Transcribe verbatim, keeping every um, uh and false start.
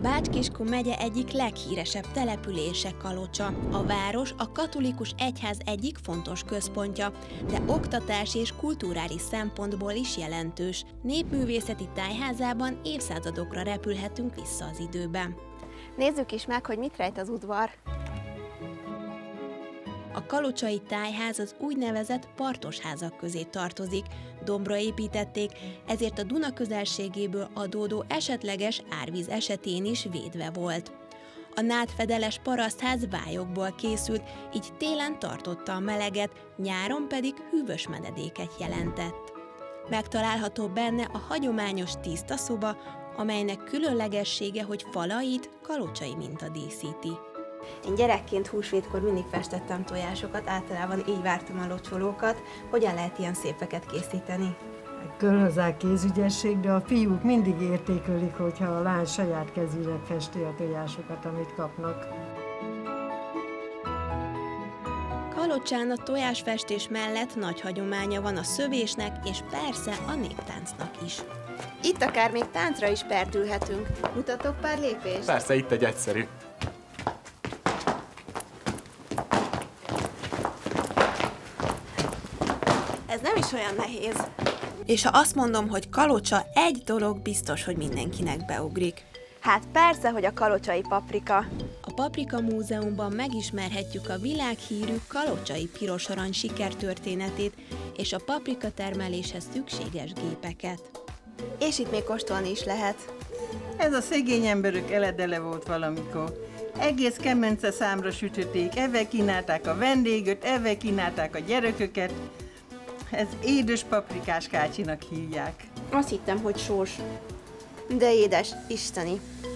Bács-Kiskun megye egyik leghíresebb települése Kalocsa. A város a katolikus egyház egyik fontos központja, de oktatás és kulturális szempontból is jelentős. Népművészeti tájházában évszázadokra repülhetünk vissza az időben. Nézzük is meg, hogy mit rejt az udvar. A kalocsai tájház az úgynevezett partos házak közé tartozik. Dombra építették, ezért a Duna közelségéből adódó esetleges árvíz esetén is védve volt. A nádfedeles parasztház vályokból készült, így télen tartotta a meleget, nyáron pedig hűvös menedéket jelentett. Megtalálható benne a hagyományos tiszta szoba, amelynek különlegessége, hogy falait kalocsai minta díszíti. Én gyerekként húsvétkor mindig festettem tojásokat, általában így vártam a locsolókat. Hogyan lehet ilyen szépeket készíteni? Kell hozzá kézügyesség, de a fiúk mindig értékelik, hogyha a lány saját kezűleg festi a tojásokat, amit kapnak. Kalocsán a tojásfestés mellett nagy hagyománya van a szövésnek, és persze a néptáncnak is. Itt akár még táncra is perdülhetünk. Mutatok pár lépést? Persze, itt egy egyszerű. Ez nem is olyan nehéz. És ha azt mondom, hogy Kalocsa, egy dolog biztos, hogy mindenkinek beugrik. Hát persze, hogy a kalocsai paprika. A Paprika Múzeumban megismerhetjük a világhírű kalocsai piros arany sikertörténetét és a paprika termeléshez szükséges gépeket. És itt még kóstolni is lehet. Ez a szegény emberök eledele volt valamikor. Egész kemence számra sütötték, evve kínálták a vendéget, evve kínálták a gyereköket. Ez édes paprikás kácsinak hívják. Azt hittem, hogy sós. De édes, isteni.